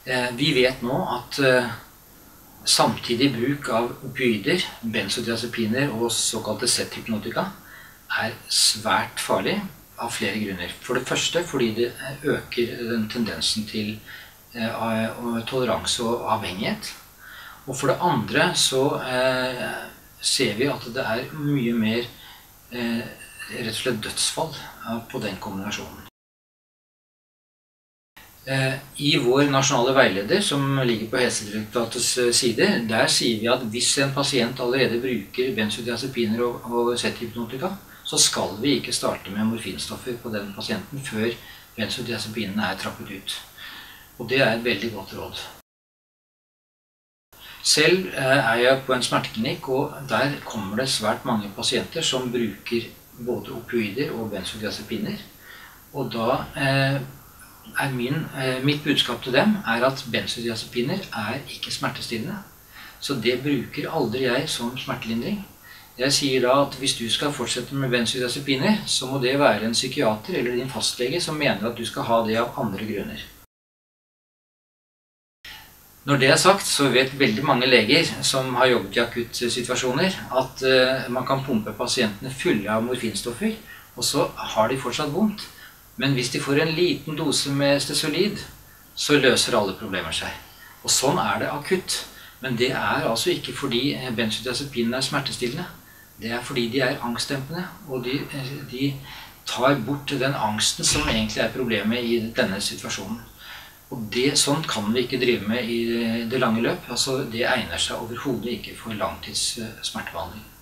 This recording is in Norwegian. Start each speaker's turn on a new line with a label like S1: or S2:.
S1: Vi vet nå at samtidig bruk av opioider, benzodiazepiner og såkalte Z-hypnotika er svært farlig av flere grunner. For det første fordi det øker den tendensen til toleranse og avhengighet. Og for det andre så ser vi at det er mye mer rett og slett dødsfall på den kombinasjonen. I vår nasjonale veileder, som ligger på Helsedirektoratets side, der sier vi at hvis en pasient allerede bruker benzodiazepiner og Z-hypnotika, så skal vi ikke starte med morfinstoffer på den pasienten før benzodiazepinene er trappet ut. Og det er et veldig godt råd. Selv er jeg på en smerteklinikk, og der kommer det svært mange pasienter som bruker både opioider og benzodiazepiner. Og da mitt budskap til dem er at benzodiazepiner er ikke smertestillende. Så det bruker aldri jeg som smertelindring. Jeg sier da at hvis du skal fortsette med benzodiazepiner, så må det være en psykiater eller din fastlege som mener at du skal ha det av andre grunner. Når det er sagt, så vet veldig mange leger som har jobbet i akuttsituasjoner at man kan pumpe pasientene fulle av morfinstoffer, og så har de fortsatt vondt. Men hvis de får en liten dose med stesolid, så løser alle problemer seg. Og sånn er det akutt. Men det er altså ikke fordi benzodiazepinene er smertestillende. Det er fordi de er angstdempende, og de tar bort den angsten som egentlig er problemet i denne situasjonen. Og sånn kan vi ikke drive med i det lange løp. Altså, det egner seg overhodet ikke for langtids smertebehandling.